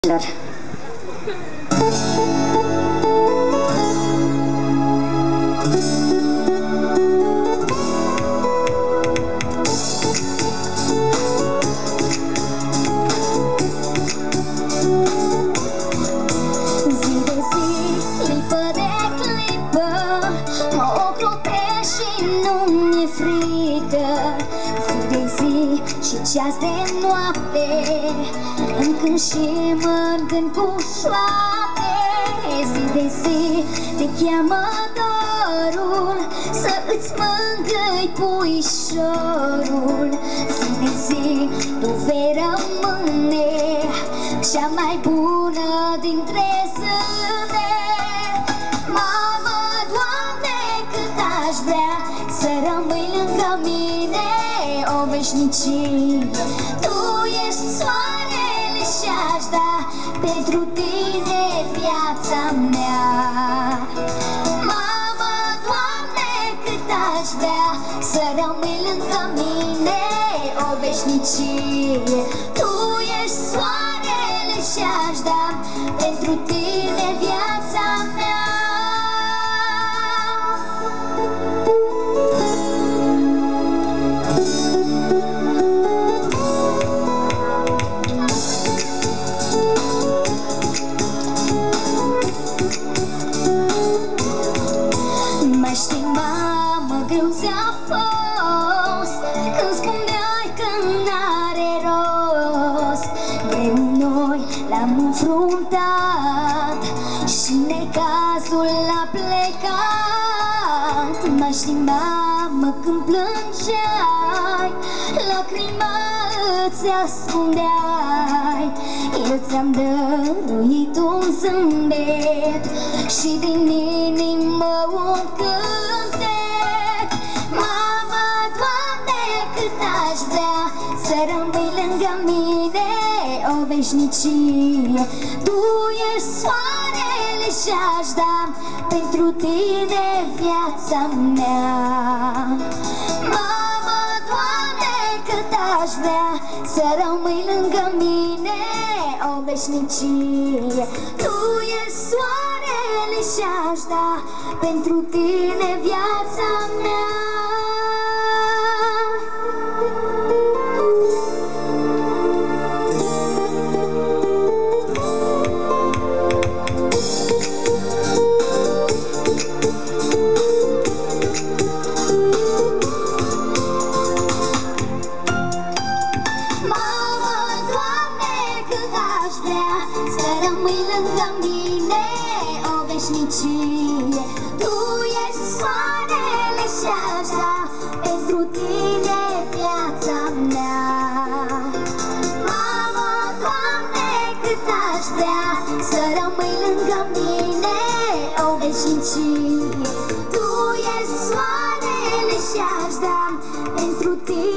ceas de noapte îmi cânt și mă gând cu șoapte. Zi de zi te cheamă dorul să îți mângâi puișorul. Zi de zi tu vei rămâne cea mai bună dintre zâne. Mamă, Doamne, cât aș vrea să rămâi lângă mine o veșnicie. Tu ești soarele și-aș da pentru tine viața mea. Mamă, Doamne, cât aș vrea să rămâi lângă mine o veșnicie. Tu ești soarele și-aș da pentru tine viața mea. Știi, mamă, greu ți-a fost când spuneai că n-are rost. Greu noi l-am înfruntat și necazul a plecat. Mă știi, mamă, când plângeai, lacrima îți ascundeai. Eu ți-am dăruit un zâmbet și din inimă un cântec. Mamă, Doamne, cât aș vrea să rămâi lângă mine o veșnicie. Tu ești soarele și-aș da pentru tine viața mea. Mamă, Doamne, cât aș vrea să rămâi lângă mine o veșnicie. Tu ești soarele și-aș da pentru tine viața mea. Lângă mine o veșnicie. Tu ești soarele și-aș da pentru tine viața mea. Mamă, Doamne, cât aș vrea să rămâi lângă mine o veșnicie. Tu ești soarele și-aș da pentru tine